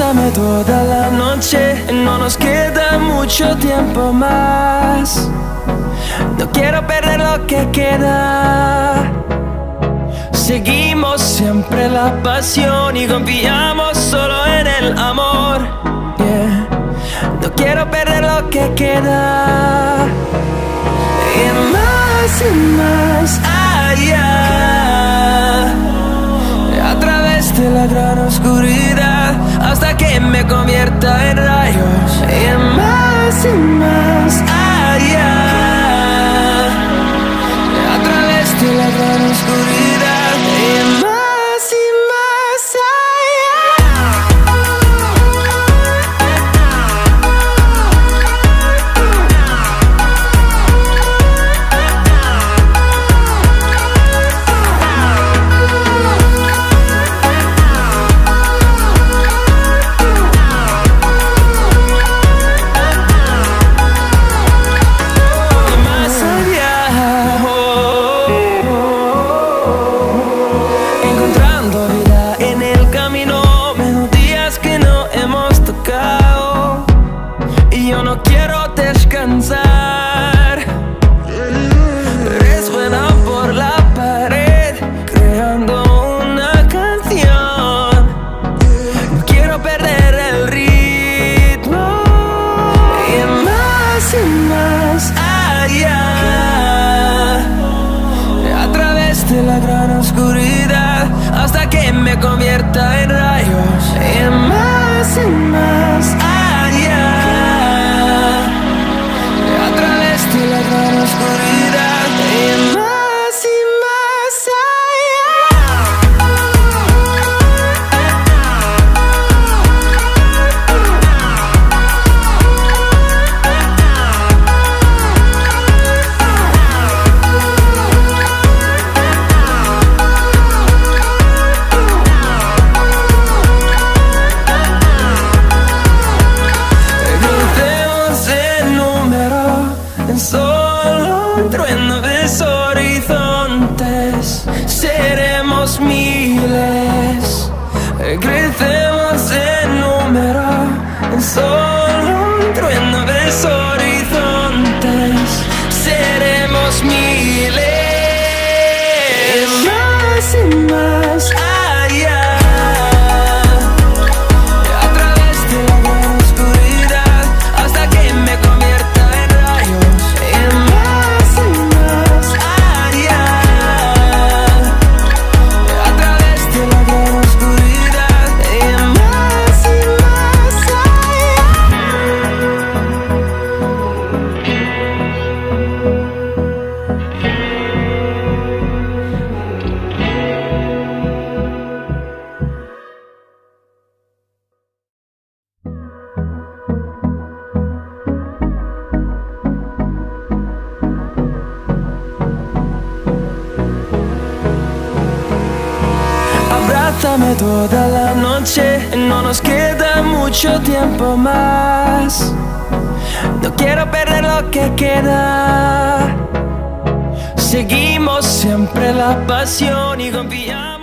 Abrázame toda la noche, no nos queda mucho tiempo más. No quiero perder lo que queda. Seguimos siempre la pasión y confiamos solo en el amor. Yeah. No quiero perder lo que queda. Y más allá, a través de la gran oscuridad, hasta que me convierta en rayos. Y más allá, a través de la gran oscuridad. Y más hasta que me convierta en rayos. Y más allá, a través de la gran oscuridad. Y más allá. Solo un trueno de horizontes, seremos miles, crecemos en número. Solo un trueno de horizontes, seremos miles. Y más allá, a través de la gran oscuridad, hasta que me convierta en rayos. Abrázame toda la noche, no nos queda mucho tiempo más. No quiero perder lo que queda. Seguimos siempre la pasión y confiamos.